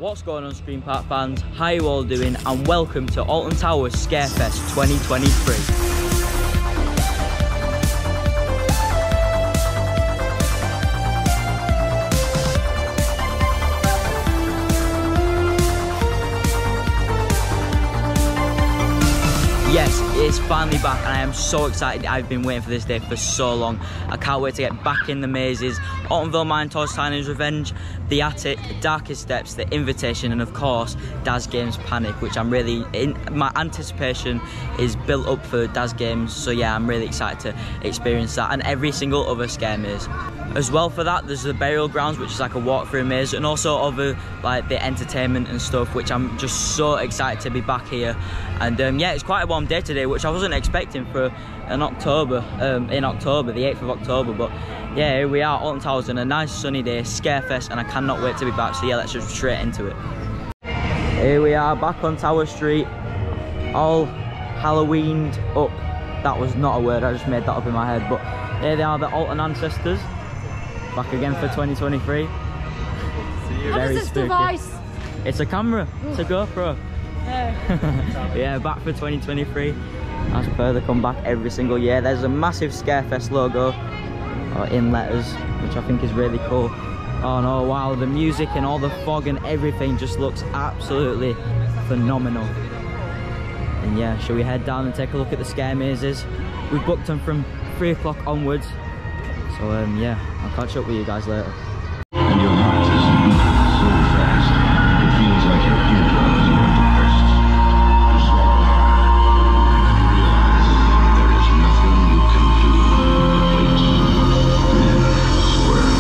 What's going on, Screen Park fans? How you all doing? And welcome to Alton Towers Scarefest 2023. Yes, it's finally back and I am so excited. I've been waiting for this day for so long. I can't wait to get back in the mazes. Altonville Mine Toss, Tiny's Revenge, The Attic, Darkest Steps, The Invitation, and of course Daz Games Panic, which I'm really my anticipation is built up for Daz Games. So yeah, I'm really excited to experience that and every single other scare maze. As well for that, there's the Burial Grounds, which is like a walk-through maze, and also other like the entertainment and stuff, which I'm just so excited to be back here. And yeah, it's quite a warm day today, which I wasn't expecting for in October, the 8th of October. But yeah, here we are, Alton Towers, on a nice sunny day, Scarefest, and I cannot wait to be back. So yeah, let's just straight into it. Here we are, back on Tower Street, all Halloweened up. That was not a word, I just made that up in my head. But here they are, the Alton ancestors. Back again for 2023. What is this device? It's a camera. It's a GoPro. Yeah, back for 2023. As per the comeback every single year. There's a massive Scarefest logo in letters, which I think is really cool. Oh no, wow, the music and all the fog and everything just looks absolutely phenomenal. And yeah, shall we head down and take a look at the scare mazes? We've booked them from 3 o'clock onwards. So yeah, I'll catch up with you guys later. And your heart is beating so fast, it feels like your eardrums are going to burst. You swallow hard, realize there is nothing you can do. Wait, then swerve.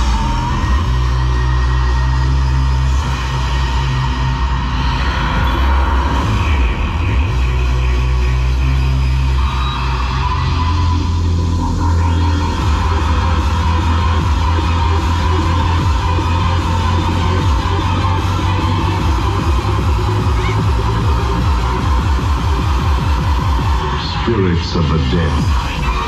Spirits of the dead.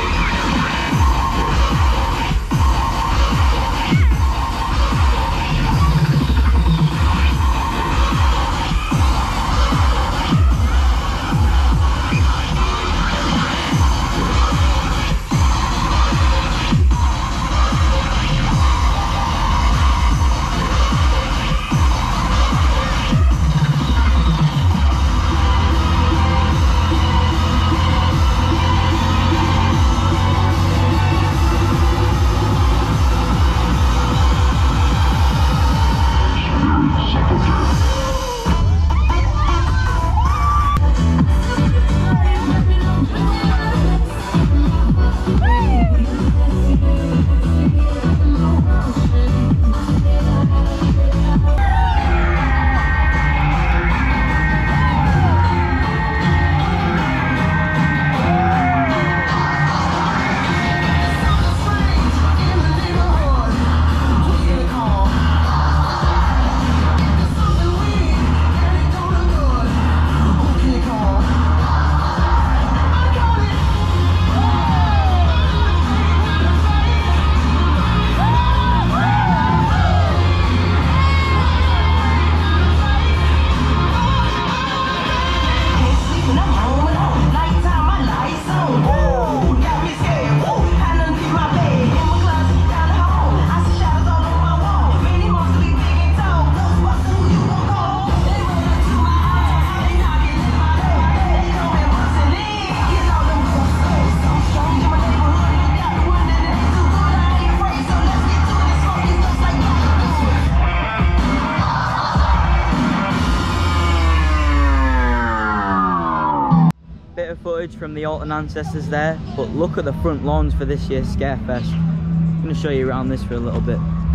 Footage from the Alton ancestors there, but look at the front lawns for this year's Scarefest. I'm going to show you around this for a little bit.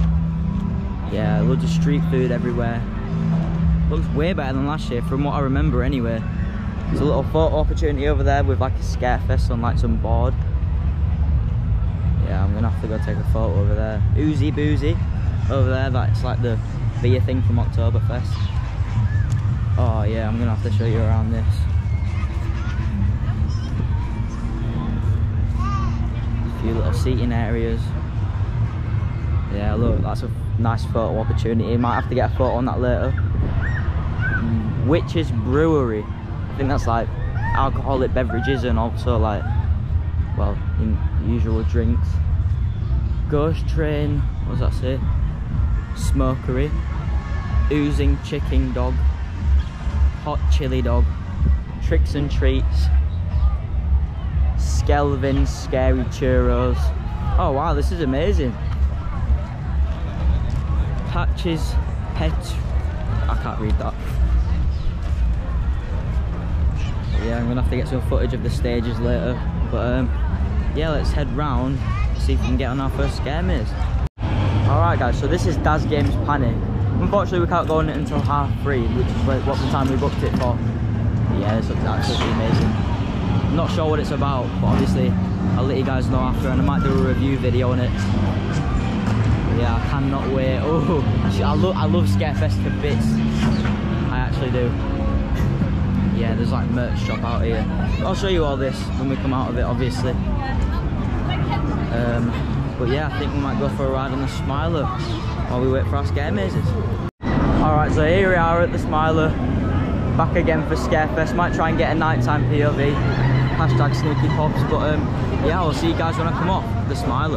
Yeah, loads of street food everywhere. Looks way better than last year from what I remember anyway. There's a little photo opportunity over there with like a Scarefest on like some board. Yeah, I'm going to have to go take a photo over there. Oozy Boozy over there, that's like the beer thing from Oktoberfest. Oh yeah, I'm going to have to show you around this. Few little seating areas. Yeah, look, that's a nice photo opportunity. Might have to get a photo on that later. Witch's Brewery. I think that's like alcoholic beverages and also like, well, usual drinks. Ghost Train, what does that say? Smokery. Oozing Chicken Dog. Hot Chili Dog. Tricks and Treats. Skelvin's Scary Churros. Oh wow, this is amazing. Patches Pet. I can't read that. Yeah, I'm gonna have to get some footage of the stages later. But yeah, let's head round, see if we can get on our first scare maze. Alright guys, so this is Daz Games Panic. Unfortunately we can't go on it until 3:30, which is what the time we booked it for. But yeah, this looks absolutely amazing. I'm not sure what it's about, but obviously I'll let you guys know after, and I might do a review video on it. But yeah, I cannot wait. Oh, I love Scarefest to bits. I actually do. Yeah, there's like merch shop out here. I'll show you all this when we come out of it, obviously. But yeah, I think we might go for a ride on the Smiler while we wait for our scare mazes. Alright, so here we are at the Smiler. Back again for Scarefest. Might try and get a nighttime POV. Hashtag sneaky pops. But yeah, I'll see you guys when I come off the Smiler.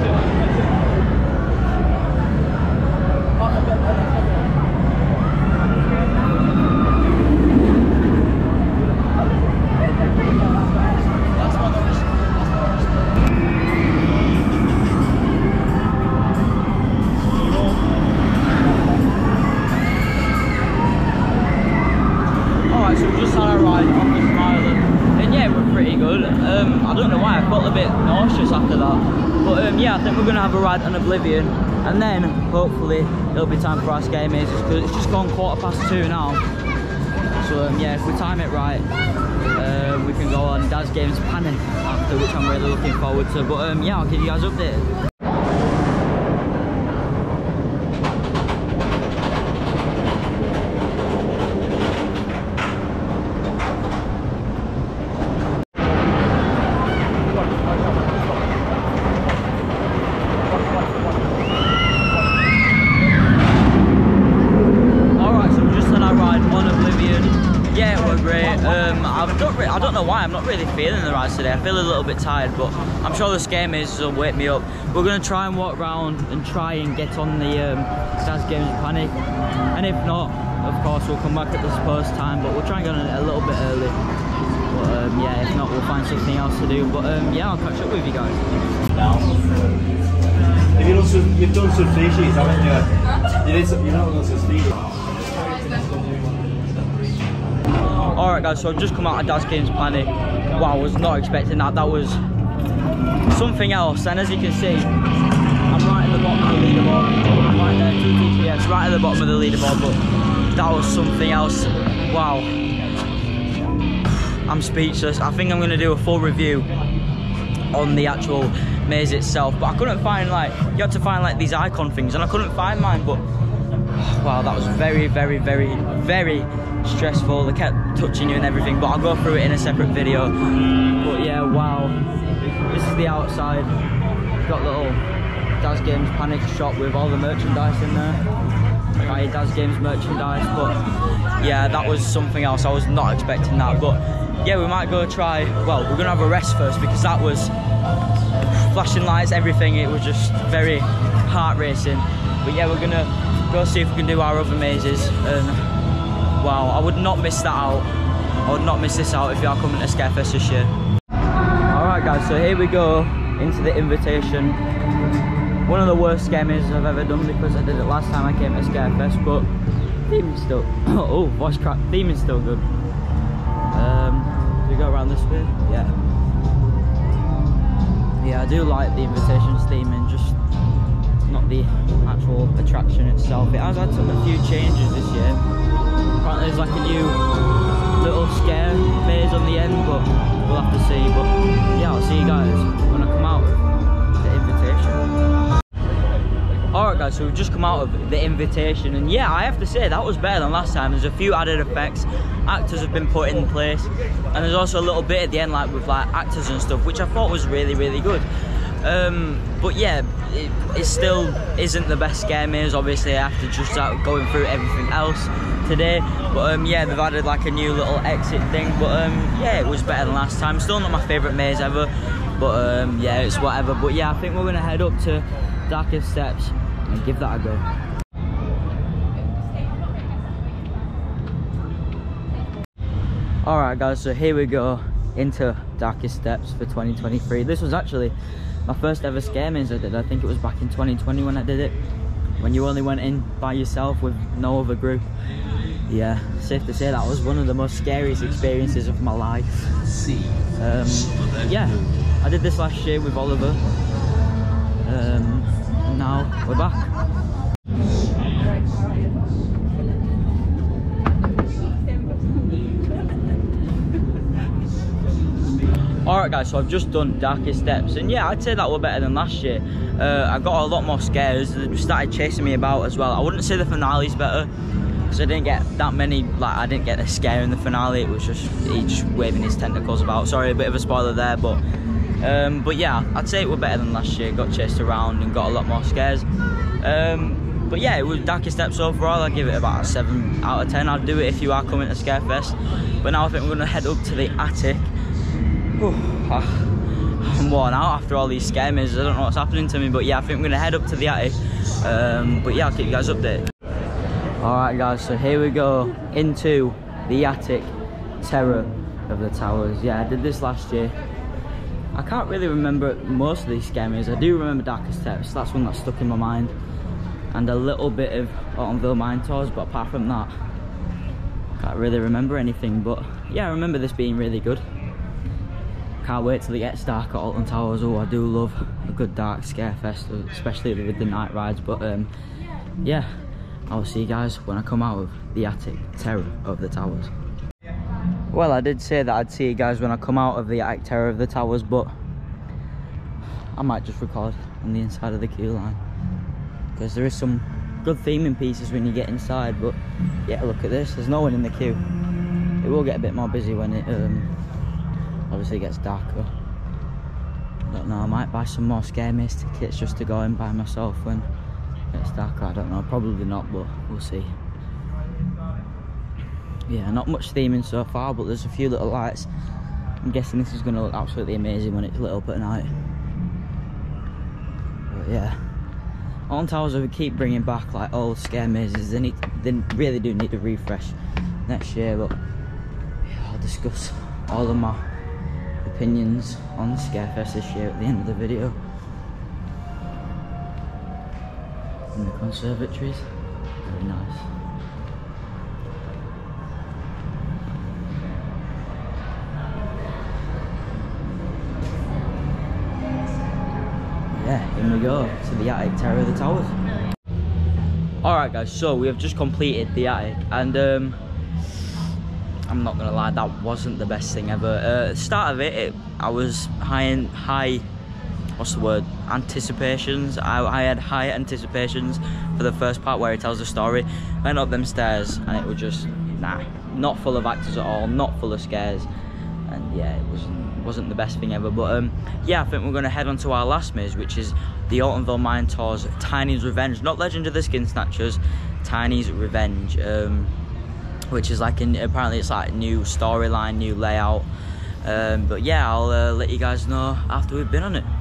So we just had a ride off the Smiler, and yeah, we're pretty good. I don't know why, I felt a bit nauseous after that. But yeah, I think we're going to have a ride on Oblivion, and then hopefully it'll be time for our scare mazes, because it's just gone 2:15 now. So yeah, if we time it right, we can go on Daz Games Panic after, which I'm really looking forward to. But yeah, I'll keep you guys updated. I don't know why, I'm not really feeling the rides today. I feel a little bit tired, but I'm sure the scare mazes will wake me up. We're going to try and walk around and try and get on the Daz Games Panic. And if not, of course, we'll come back at the supposed time, but we'll try and get on it a little bit early. But yeah, if not, we'll find something else to do. But yeah, I'll catch up with you guys. Now, you've done some free sheets, haven't you? You've not done some speed. Alright guys, so I've just come out of Daz Games Panic. Wow, I was not expecting that. That was something else. And as you can see, I'm right at the bottom of the leaderboard. Right there, 2TTS, right at the bottom of the leaderboard. But that was something else. Wow. I'm speechless. I think I'm going to do a full review on the actual maze itself. But I couldn't find, like, you had to find like these icon things, and I couldn't find mine. But wow, that was very, very, very, very stressful. They kept touching you and everything, but I'll go through it in a separate video. But yeah, wow, this is the outside. Got little Daz Games Panic shop with all the merchandise in there. Right, Daz Games merchandise. But yeah, that was something else. I was not expecting that. But yeah, we might go try, well, we're gonna have a rest first, because that was flashing lights, everything. It was just very heart racing. But yeah, we're gonna go see if we can do our other mazes. And wow, I would not miss that out. I would not miss this out if you are coming to Scarefest this year. Alright guys, so here we go into the invitation. One of the worst scare mazes I've ever done, because I did it last time I came to Scarefest, but theme is still, oh, voice crack, theme is still good. Do we go around this way? Yeah. Yeah, I do like the invitations theme, and just not the actual attraction itself. It has had a few changes this year. Apparently there's like a new little scare maze on the end, but we'll have to see. But yeah, I'll see you guys when I come out with the invitation. Alright guys, so we've just come out of the invitation, and yeah, I have to say that was better than last time. There's a few added effects, actors have been put in place, and there's also a little bit at the end like with like actors and stuff, which I thought was really, really good. But yeah, it still isn't the best scare maze. Obviously, I have to just start going through everything else today. But yeah, they've added like a new little exit thing. But yeah, it was better than last time. Still not my favourite maze ever. But yeah, it's whatever. But yeah, I think we're gonna head up to Darkest Steps and give that a go. Alright guys, so here we go into Darkest Steps for 2023. This was actually my first ever scare maze I did. I think it was back in 2020 when I did it, when you only went in by yourself with no other group. Yeah, safe to say that was one of the most scariest experiences of my life. Yeah, I did this last year with Oliver, and now we're back. Alright guys, so I've just done Darkest Steps, and yeah, I'd say that were better than last year. I got a lot more scares. They started chasing me about as well. I wouldn't say the finale's better, because I didn't get that many, like I didn't get a scare in the finale. It was just, he just waving his tentacles about. Sorry, a bit of a spoiler there, but yeah, I'd say it were better than last year. Got chased around and got a lot more scares. But yeah, it was Darkest Steps overall. I'd give it about a 7 out of 10. I'd do it if you are coming to Scarefest. But now I think we're going to head up to the attic. I'm worn out after all these scare mazes. I don't know what's happening to me, but yeah, I think I'm gonna head up to the attic. But yeah, I'll keep you guys updated. Alright guys, so here we go into the attic, Terror of the Towers. Yeah, I did this last year. I can't really remember most of these scare mazes. I do remember Darkest Steps, that's one that stuck in my mind, and a little bit of Autumnville Mine Tours, but apart from that, I can't really remember anything. But yeah, I remember this being really good. Can't wait till it gets dark at Alton Towers. Oh, I do love a good dark scare fest, especially with the night rides. But yeah, I'll see you guys when I come out of the attic, Terror of the Towers. Well, I did say that I'd see you guys when I come out of the attic, Terror of the Towers, but I might just record on the inside of the queue line, because there is some good theming pieces when you get inside. But yeah, look at this, there's no one in the queue. It will get a bit more busy when it obviously gets darker. I don't know, I might buy some more scare maze tickets just to go in by myself when it's darker. I don't know, probably not, but we'll see. Yeah, not much theming so far, but there's a few little lights. I'm guessing this is going to look absolutely amazing when it's lit up at night. But yeah, Alton Towers, we keep bringing back like old scare mazes. They really do need a refresh next year. But yeah, I'll discuss all of my opinions on Scarefest this year at the end of the video. And the conservatories, very nice. Yeah, in we go to the attic, Terror of the Towers. Alright guys, so we have just completed the attic, and I'm not gonna lie, that wasn't the best thing ever. At the start of it, I was high, what's the word, anticipations. I had high anticipations for the first part where it tells the story. Went up them stairs and it was just, nah, not full of actors at all, not full of scares. And yeah, it wasn't the best thing ever. But yeah, I think we're gonna head on to our last maze, which is the Autumnville Mine Tours Tiny's Revenge. Not Legend of the Skin Snatchers, Tiny's Revenge. Which is like, apparently it's like new storyline, new layout. But yeah, I'll let you guys know after we've been on it.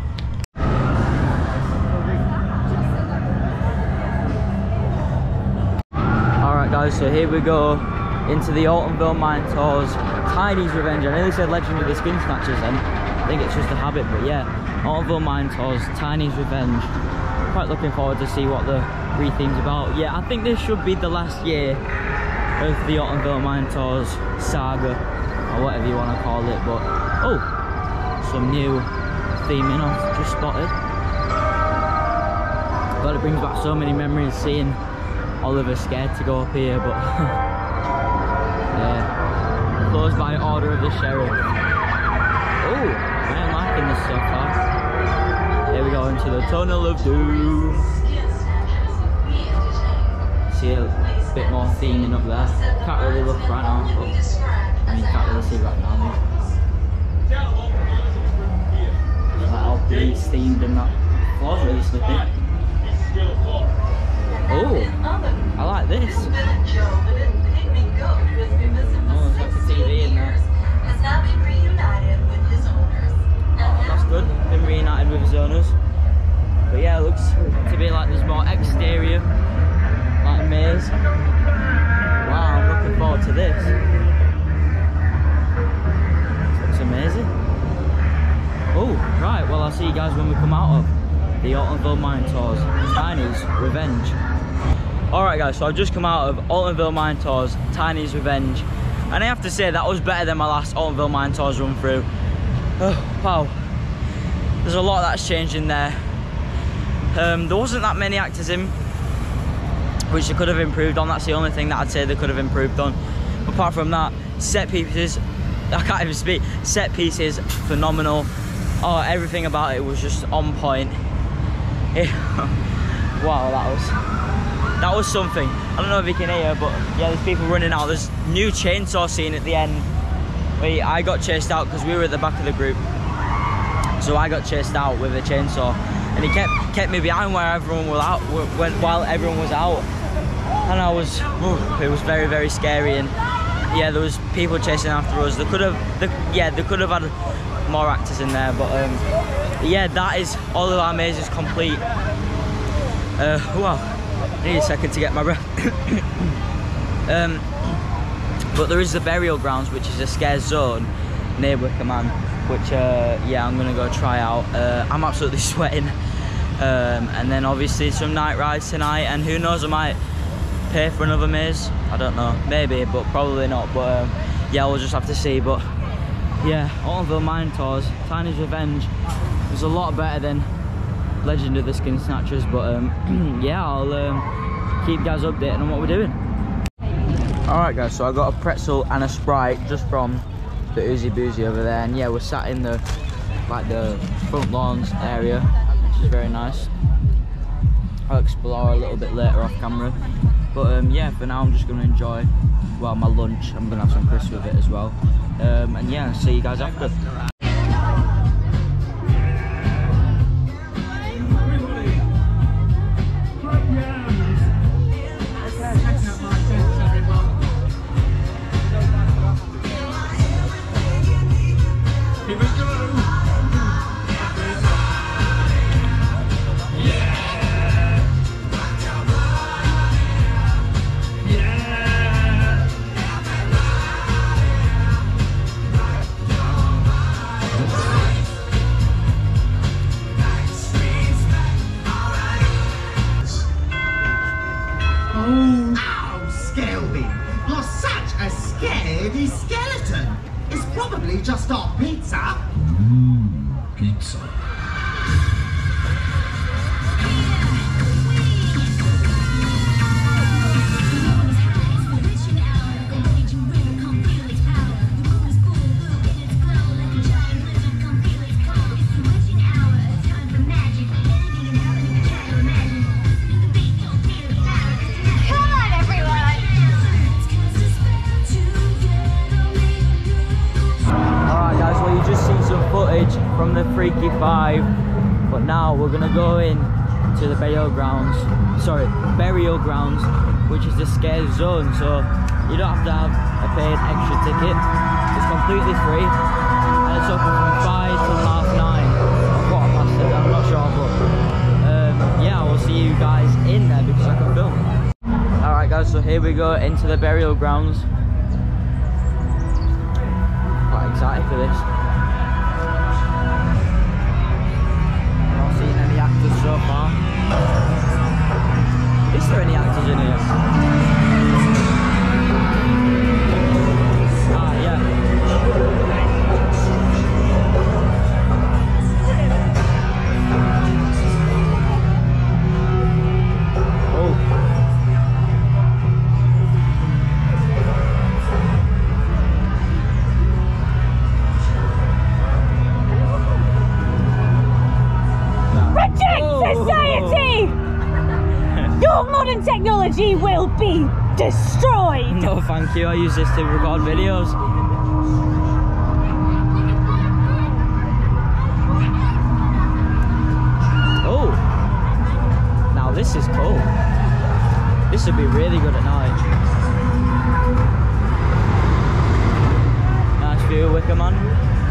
Alright guys, so here we go into the Autumnville Mine Tours Tiny's Revenge. I nearly said Legend of the Skin Snatchers then. I think it's just a habit, but yeah, Autumnville Mine Tours Tiny's Revenge. Quite looking forward to see what the re-theme's about. Yeah, I think this should be the last year of the Autumnville Mine Tours saga, or whatever you want to call it. But oh, some new theming I've just spotted. God, it brings back so many memories seeing Oliver scared to go up here, but yeah, closed by order of the sheriff. Oh, I am liking this so far. Here we go into the Tunnel of Doom. See a bit more theming up there. Can't really look right now, but I mean, can't really see right now. Like really steamed and that. The floor's really slippy. Oh, I like this. Oh, there's like a TV in there. Oh, that's good. Been reunited with his owners. But yeah, it looks to be like there's more exterior, like a maze. Wow, I'm looking forward to this. This looks amazing. Oh, right, well I'll see you guys when we come out of the Altonville Mine Tours, Tiny's Revenge. Alright guys, so I've just come out of Altonville Mine Tours, Tiny's Revenge. And I have to say that was better than my last Altonville Mine Tours run through. Oh, wow. There's a lot that's changed in there. There wasn't that many actors in, which they could have improved on. That's the only thing that I'd say they could have improved on. Apart from that, set pieces, I can't even speak. Set pieces, phenomenal. Oh, everything about it was just on point. Wow, that was something. I don't know if you can hear, but yeah, there's people running out. There's new chainsaw scene at the end. I got chased out because we were at the back of the group, so I got chased out with a chainsaw, and he kept me behind where everyone was out, while everyone was out, and it was very, very scary. And yeah, there was people chasing after us. They could have had more actors in there, but yeah, that is all of our mazes complete. Well, I need a second to get my breath. But there is the burial grounds, which is a scare zone near Wickerman, which yeah, I'm gonna go try out. I'm absolutely sweating. And then obviously some night rides tonight, and who knows, I might pay for another maze. I don't know, maybe, but probably not. But yeah, we'll just have to see. But yeah, Altonville Mine Tours, Tiny's Revenge was a lot better than Legend of the Skin Snatchers. But yeah, I'll keep you guys updated on what we're doing. Alright guys, so I got a pretzel and a Sprite just from the Oozy Boozy over there, and yeah, we're sat in the front lawns area, which is very nice. I'll explore a little bit later off camera, but yeah, for now I'm just going to enjoy, well, my lunch. I'm going to have some crisps with it as well, and yeah, I'll see you guys after. Just our pizza. Pizza. From the Freaky Five, but now we're gonna go in to the burial grounds, which is the scare zone, so you don't have to have a paid extra ticket. It's completely free, and it's open from 5 till 9:30, quarter past it, I'm not sure, but yeah, I will see you guys in there because I can film. Alright guys, so here we go into the burial grounds. Quite excited for this. So far. Is there any actors in here? Ah, yeah. Oh. Society! Your modern technology will be destroyed! No, thank you. I use this to record videos. this is cool. This would be really good at night. Nice view of Wicker Man.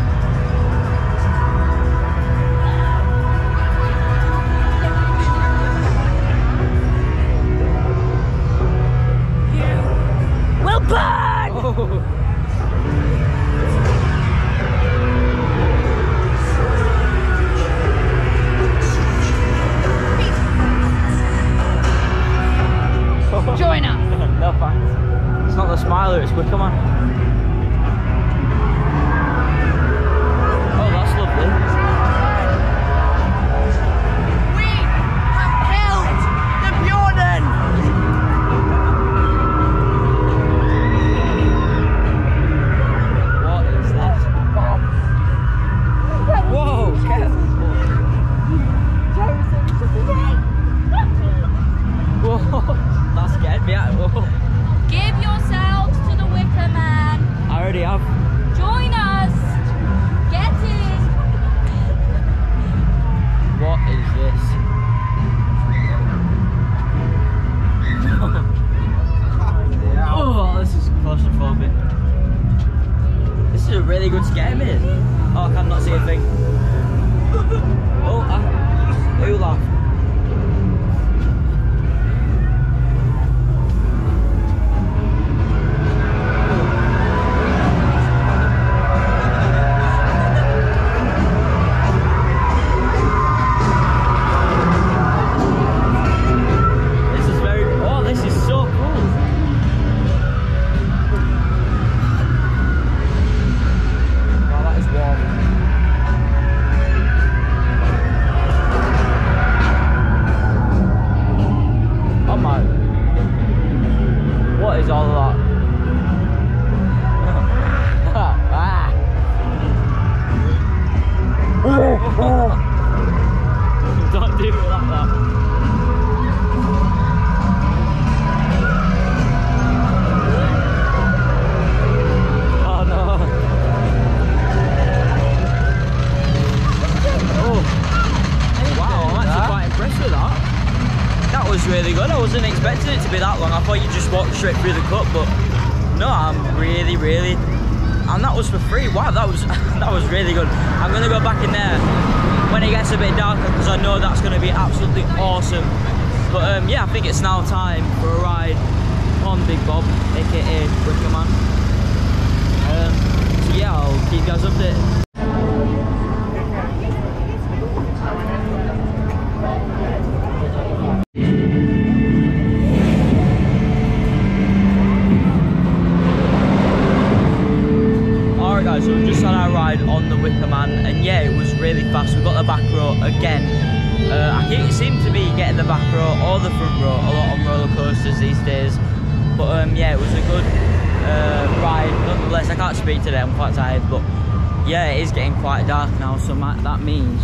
Will burn! Oh. Join us! No thanks. It's not the Smiler, it's Wicker Man. Oh, that's lovely. We have killed the Bjornen! What is this? Whoa, careful. Whoa, that scared me out. Whoa. Give yourselves to the Wicker Man. I already have. Join us. Get in. What is this? Oh, this is claustrophobic. This is a really good scare maze. Oh, I cannot see a thing. Oh, who laughed? Don't do it like that. Oh no. Oh. Wow, I'm actually quite impressed with that. That was really good. I wasn't expecting it to be that long. I thought you just walked straight through the cut, but no, I'm really, and that was for free. Wow, that was really good. I'm gonna go back in there when it gets a bit darker because I know that's gonna be absolutely awesome. But yeah, I think it's now time for a ride on Big Bob, aka Wicker Man. So yeah, I'll keep you guys updated. So we just had our ride on the Wicker Man, and yeah, it was really fast. We got the back row again. I seem to be getting the back row or the front row a lot on roller coasters these days. But yeah, it was a good ride nonetheless. I can't speak today, I'm quite tired, but yeah, it is getting quite dark now, so that means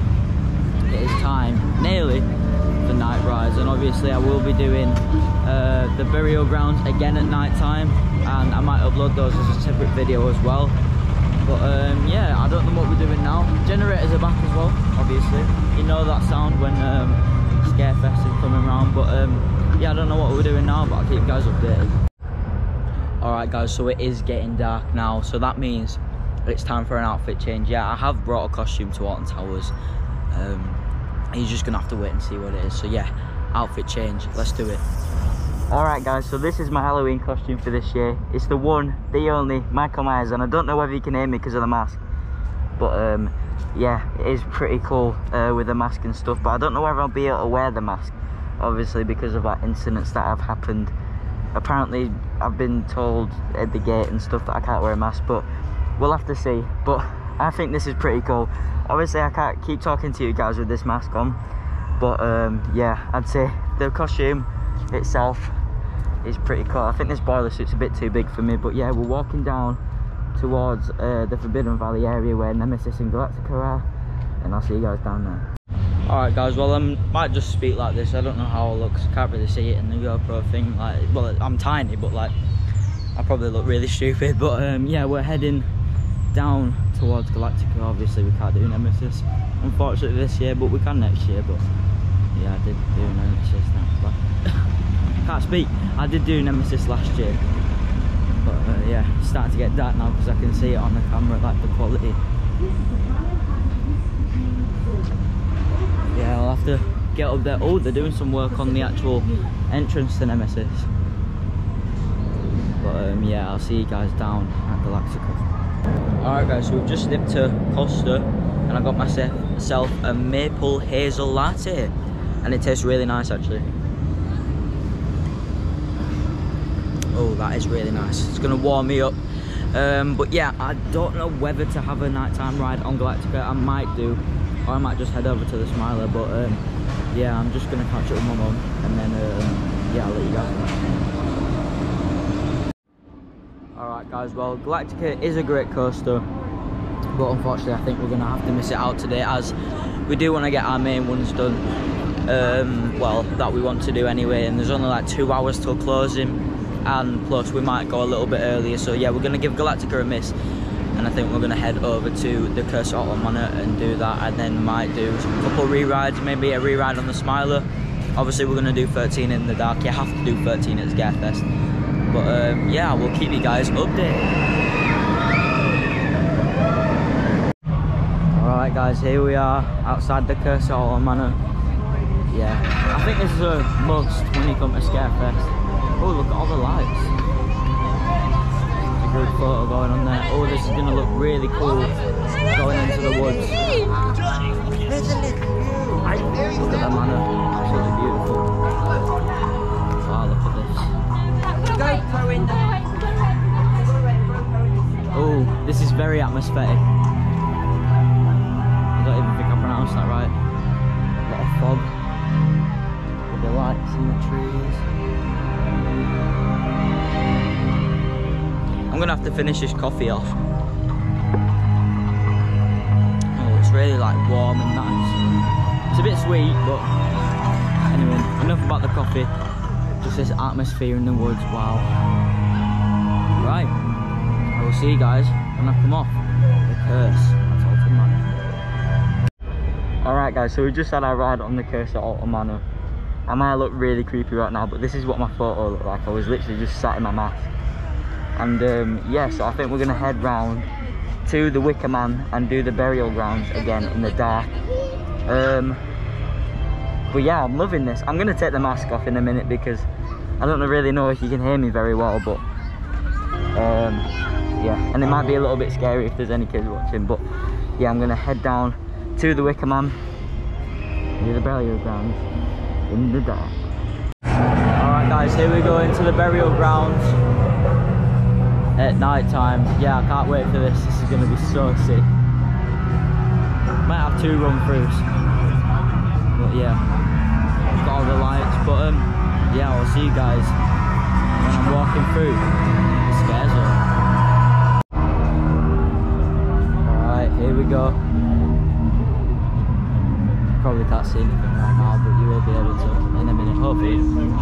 it is time nearly for night rides. And obviously I will be doing the burial grounds again at night time, and I might upload those as a separate video as well. But yeah, I don't know what we're doing now. Generators are back as well, obviously. You know that sound when Scarefest is coming around. But yeah, I don't know what we're doing now, but I'll keep you guys updated. Alright guys, so it is getting dark now, so that means it's time for an outfit change. Yeah, I have brought a costume to Alton Towers. You're just gonna have to wait and see what it is. So yeah, outfit change, let's do it. Alright guys, so this is my Halloween costume for this year. It's the one, the only, Michael Myers, and I don't know whether you can hear me because of the mask. But yeah, it is pretty cool with the mask and stuff, but I don't know whether I'll be able to wear the mask, obviously because of that incidents that have happened. Apparently, I've been told at the gate and stuff that I can't wear a mask, but we'll have to see. But I think this is pretty cool. Obviously, I can't keep talking to you guys with this mask on, but yeah, I'd say the costume itself is pretty cool. I think this boiler suit's a bit too big for me, but yeah, we're walking down towards the Forbidden Valley area where Nemesis and Galactica are, and I'll see you guys down there. Alright guys, well I might just speak like this. I don't know how it looks, can't really see it in the GoPro thing. Like, well, I'm tiny, but like I probably look really stupid. But yeah, we're heading down towards Galactica. Obviously we can't do Nemesis unfortunately this year, but we can next year. But Yeah, I did do Nemesis now. Can't speak. I did do Nemesis last year. But yeah, it's starting to get dark now because I can see it on the camera, like the quality. Yeah, I'll have to get up there. Oh, they're doing some work on the actual entrance to Nemesis. But yeah, I'll see you guys down at Galactica. Alright guys, so we've just nipped to Costa and I got myself a maple hazel latte. And it tastes really nice actually. Oh, that is really nice. It's gonna warm me up. But yeah, I don't know whether to have a nighttime ride on Galactica. I might do, or I might just head over to the Smiler. But yeah, I'm just gonna catch up with my mum and then yeah, I'll let you guys know. Alright guys, well Galactica is a great coaster, but unfortunately I think we're gonna have to miss it out today as we do want to get our main ones done. Well, that we want to do anyway, and there's only like 2 hours till closing. And plus we might go a little bit earlier, so yeah, we're going to give Galactica a miss, and I think we're going to head over to the Curse of Ottomana and do that, and then might do a couple re-rides, maybe a re-ride on the Smiler. Obviously we're going to do 13 in the dark. You have to do 13 at Scarefest, but yeah, we'll keep you guys updated. Alright guys, here we are outside the Curse of Ottomana. Yeah, I think this is a must when you come to Scarefest. Oh, look at all the lights. There's a good photo going on there. Oh, this is going to look really cool going into the woods. Look at that manor. Absolutely beautiful. Wow, look at this. Oh, this is very atmospheric. I don't even think I pronounced that right. A lot of fog. With the lights in the trees. I'm gonna have to finish this coffee off. Oh, it's really like warm and nice. It's a bit sweet, but anyway, enough about the coffee. Just this atmosphere in the woods, wow. Right, I will see you guys when I come off the Curse at Ottomana. Alright guys, so we just had our ride on the Curse at Ottomana. I might look really creepy right now, but this is what my photo looked like. I was literally just sat in my mask. And yeah, so I think we're gonna head round to the Wicker Man and do the burial grounds again in the dark. But yeah, I'm loving this. I'm gonna take the mask off in a minute because I don't really know if you can hear me very well, but yeah, and it might be a little bit scary if there's any kids watching, but yeah, I'm gonna head down to the Wicker Man, do the burial grounds in the dark. Alright guys, here we go into the burial grounds at night time. Yeah, I can't wait for this. This is going to be so sick. Might have 2 run-throughs, but yeah, got all the lights. But yeah, I'll see you guys when I'm walking through the scare zone. Alright, here we go. Probably can't see anything right now, but you will be able to in a minute, hopefully.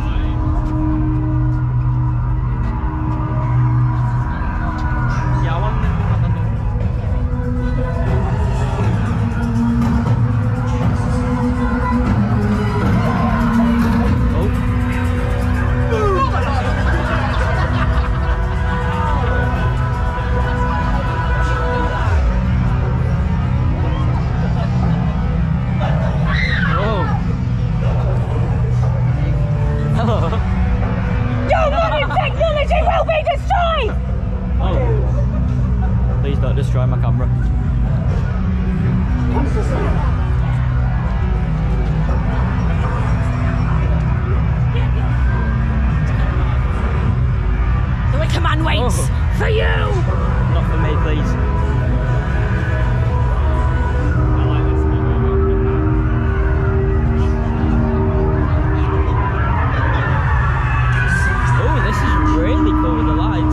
Destroy my camera. The Wicker Man waits for you! Not for me, please. Oh, this is really cool with the lights.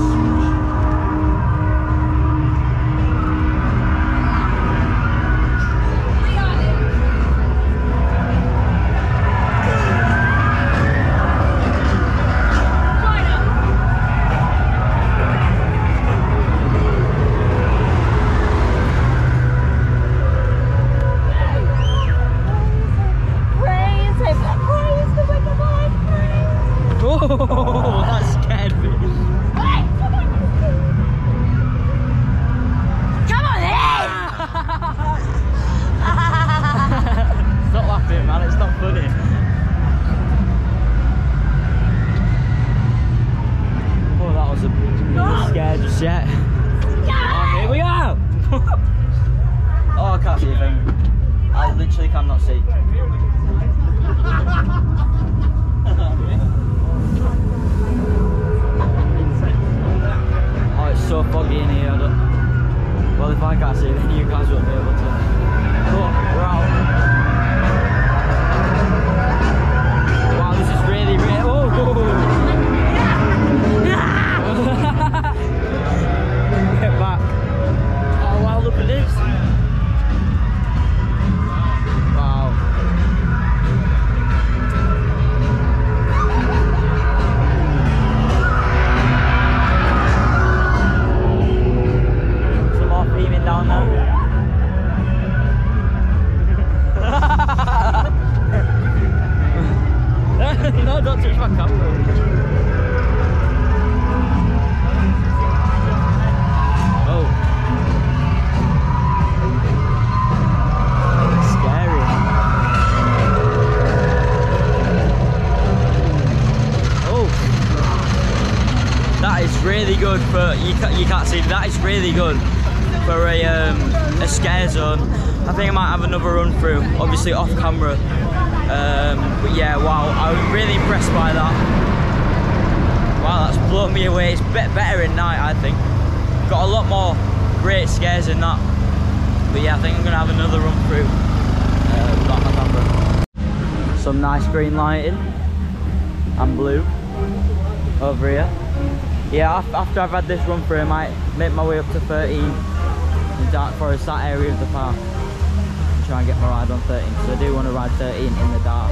there just yet. Oh, here we are! Oh, I can't see a thing. I literally cannot see. Oh, it's so foggy in here. Well, if I can't see, then you guys won't be able to. Oh, we're out. Wow, this is really, really. Oh! Get back. Oh wow, look at this. Wow. Some more theming down there. No, don't touch my camera. Really good for you can't see that is really good for a scare zone. I think I might have another run through, obviously off camera, but yeah, wow, I was really impressed by that. Wow, that's blown me away. It's better at night, I think. Got a lot more great scares in that, but yeah, I think I'm gonna have another run through without my camera. Some nice green lighting and blue over here. Yeah, after I've had this run through, I might make my way up to 13 in Dark Forest, that area of the park, and try and get my ride on 13, because I do want to ride 13 in the dark.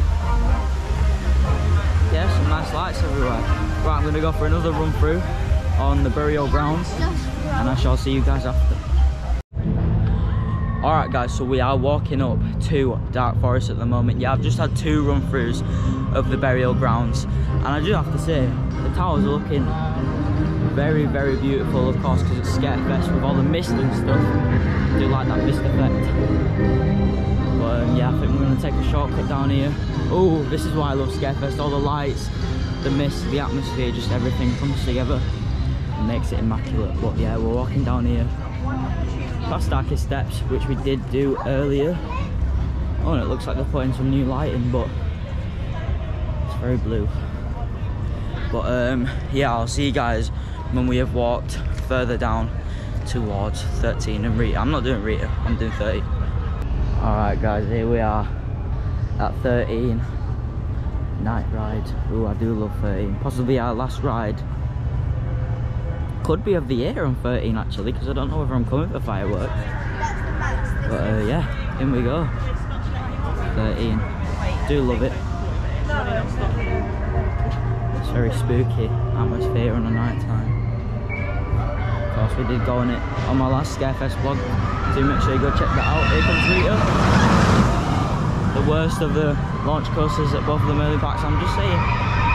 Yeah, some nice lights everywhere. Right, I'm going to go for another run through on the burial grounds, and I shall see you guys after. Alright guys, so we are walking up to Dark Forest at the moment. Yeah, I've just had 2 run throughs of the burial grounds, and I do have to say, the towers are looking very, very beautiful, of course, because it's Scarefest with all the mist and stuff. I do like that mist effect. But yeah, I think we're going to take a shortcut down here. Oh, this is why I love Scarefest. All the lights, the mist, the atmosphere, just everything comes together and makes it immaculate. But yeah, we're walking down here past Darkest Steps, which we did do earlier. Oh, and it looks like they're putting some new lighting, but it's very blue. But yeah, I'll see you guys when we have walked further down towards 13 and Rita. I'm not doing Rita, I'm doing 30. Alright guys, here we are at 13. Night ride. Ooh, I do love 13. Possibly our last ride. Could be of the year on 13 actually, because I don't know whether I'm coming for fireworks. But yeah, in we go. 13. Do love it. It's very spooky atmosphere on a night time. Of course, we did go on it on my last Scarefest vlog. Do make sure you go check that out. Here comes Rita. The worst of the launch coasters at both of the early parks, I'm just saying.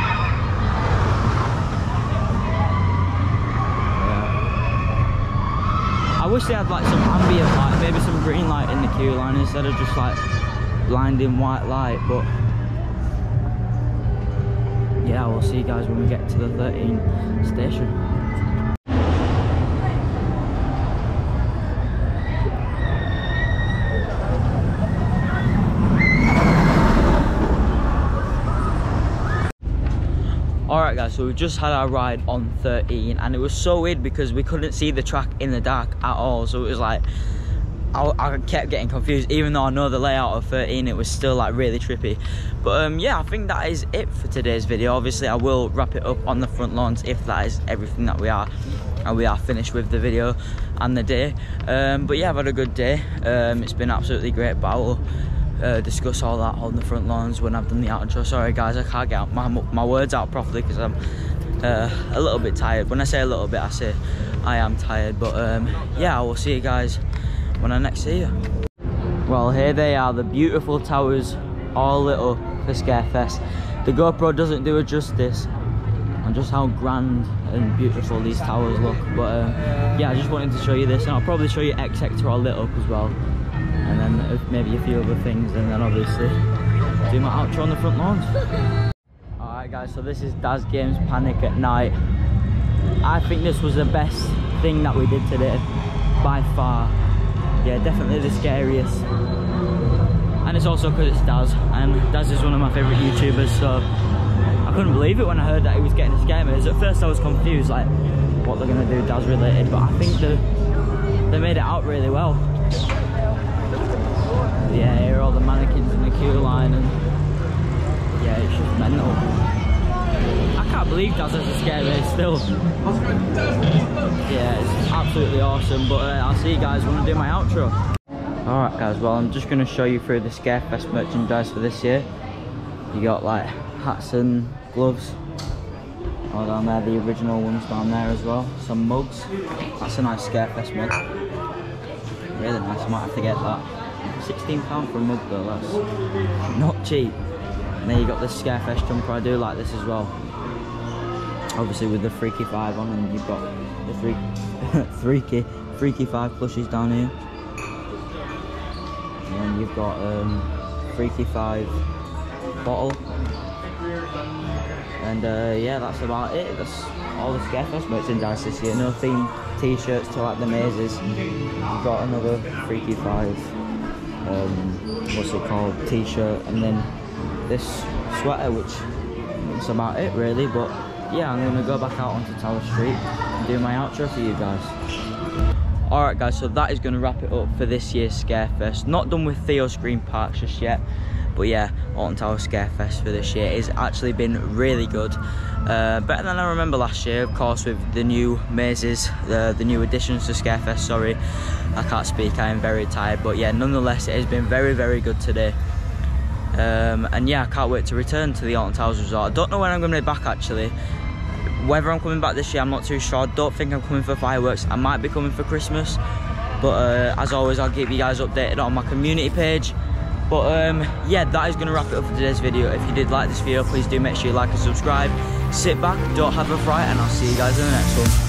I wish they had like some ambient light, maybe some green light in the queue line instead of just like blinding white light, but yeah, we'll see you guys when we get to the 13 station. Alright guys, so we've just had our ride on 13 and it was so weird because we couldn't see the track in the dark at all, so it was like I kept getting confused. Even though I know the layout of 13, it was still like really trippy. But yeah, I think that is it for today's video. Obviously I will wrap it up on the front lawns if that is everything that we are, and we are finished with the video and the day. But yeah, I've had a good day. It's been absolutely great, but I will discuss all that on the front lawns when I've done the outro. Sorry guys, I can't get my words out properly because I'm a little bit tired. When I say a little bit, I say I am tired. But yeah, I will see you guys when I next see you. Well, here they are, the beautiful towers, all lit up for Scarefest. The GoPro doesn't do it justice on just how grand and beautiful these towers look. But yeah, I just wanted to show you this, and I'll probably show you X Sector all lit up as well. And then maybe a few other things, and then obviously do my outro on the front lawns. Alright guys, so this is Daz Games Panic at Night. I think this was the best thing that we did today, by far. Yeah, definitely the scariest. And it's also because it's Daz, and Daz is one of my favourite YouTubers, so I couldn't believe it when I heard that he was getting a scare maze. At first I was confused, like, what they're going to do Daz related, but I think they made it out really well. Yeah, here are all the mannequins in the queue line, and yeah, it's just mental. I can't believe Daz has a scare maze still. Yeah, it's absolutely awesome, but I'll see you guys when I do my outro. Alright guys, well I'm just going to show you through the Scarefest merchandise for this year. You got like hats and gloves. Oh, down there, the original ones down there as well. Some mugs. That's a nice Scarefest mug. Really nice, I might have to get that. £16 for a mug though, that's not cheap. And then you got the Scarefest jumper, I do like this as well. Obviously with the Freaky 5 on, and you've got the Freaky 5 plushies down here. And you've got Freaky 5 bottle. And yeah, that's about it. That's all the Scarefest merchandise this year. No themed t-shirts to like the mazes. You've got another Freaky 5 what's it called, t-shirt, and then this sweater, which is about it really. But yeah, I'm gonna go back out onto Tower Street and do my outro for you guys. Alright guys, so that is going to wrap it up for this year's Scarefest. Not done with Theo's Green Parks just yet, but yeah, Alton Towers Scarefest for this year. It's actually been really good. Better than I remember last year, of course, with the new mazes, the new additions to Scarefest, sorry. I can't speak, I am very tired, but yeah, nonetheless, it has been very, very good today. And yeah, I can't wait to return to the Alton Towers Resort. I don't know when I'm going to be back actually. Whether I'm coming back this year, I'm not too sure. I don't think I'm coming for fireworks. I might be coming for Christmas. But as always, I'll keep you guys updated on my community page. But yeah, that is going to wrap it up for today's video. If you did like this video, please do make sure you like and subscribe. Sit back, don't have a fright, and I'll see you guys in the next one.